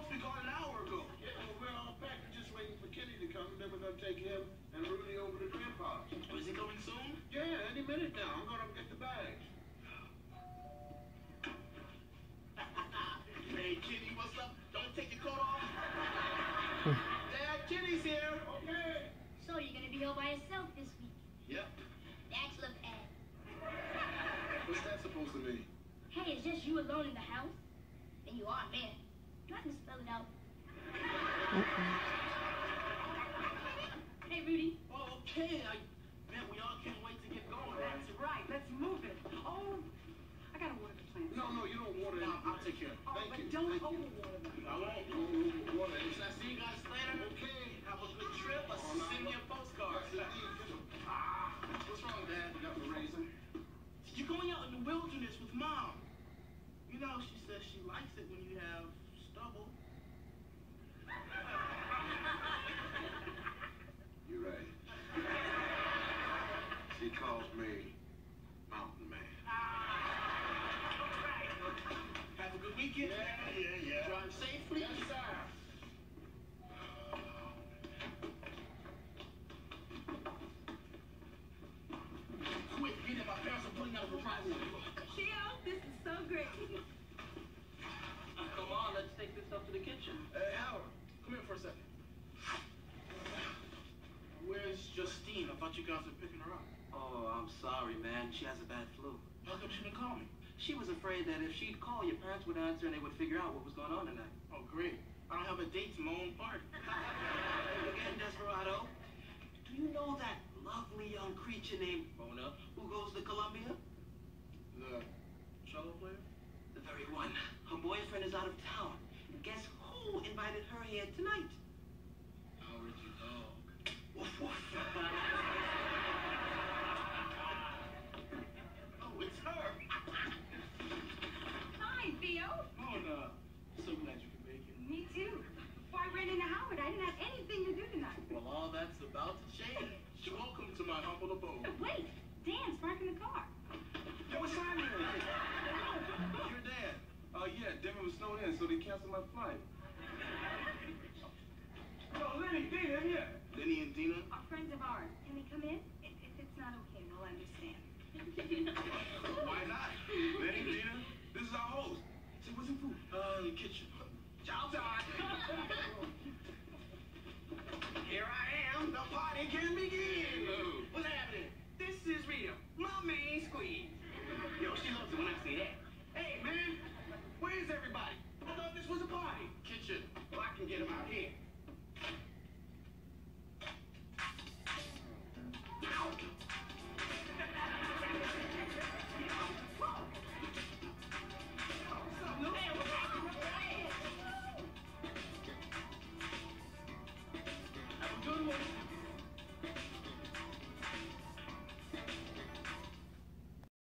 supposed to be gone an hour ago. Yeah, well, we're all packed. We're just waiting for Kenny to come. Then we're going to take him and Rudy over to Grandpa's. Oh, is he coming soon? Yeah, any minute now. I'm going to get the bags. Hey, Kenny, what's up? Don't take your coat off. Dad, Kenny's here. Okay. So you're going to be all by yourself this week? Yep. That's look bad. What's that supposed to mean? Hey, it's just you alone in the house? Then you are a man. Nothing to spell it out. Hey, Rudy. Oh, okay. Man, we all can't wait to get going. That's right. Let's move it. Oh, I got to water the plants. No, you don't water it. I'll take care of it. Oh, Thank but you. don't Thank you. overwater them. I won't. Water it. I'll see you guys later. Okay. Have a good trip. I'll send you a postcard. What's wrong, Dad? You got the razor? You're going out in the wilderness with Mom. You know, she says she likes it when you have stubble. You're right. She calls me Mountain Man. Have a good weekend. Yeah. Drive safely. Yes, sir. Quick, get in. My parents are pulling out of the driveway. Theo, this is so great. Come on, let's take this up to the kitchen. Hey, Howard, come here for a second. Where's Justine? I thought you guys were picking her up. Oh, I'm sorry, man. She has a bad flu. How come she didn't call me? She was afraid that if she'd call, your parents would answer and they would figure out what was going on tonight. Oh, great. I don't have a date to my own party. Again, Desperado, do you know that lovely young creature named Mona who goes to Columbia? The cello player? The very one. Her boyfriend is out of town. And guess who invited her here tonight? Howard, you dog. Woof, woof. Oh, it's her. Hi, Theo. Mona, so glad you can make it. Me too. Before I ran into Howard, I didn't have anything to do tonight. Well, all that's about to change. Welcome to my humble abode. Wait, Dan's parking the car. Yo, what's Simon? Your dad. Yeah, Denver was snowed in, so they canceled my flight. Yo, Lenny, Dina, here. Lenny and Dina? Are friends of ours. Can they come in? If it's not okay, we'll understand. Why not? Lenny, Dina, this is our host. Say, what's the food? In the kitchen.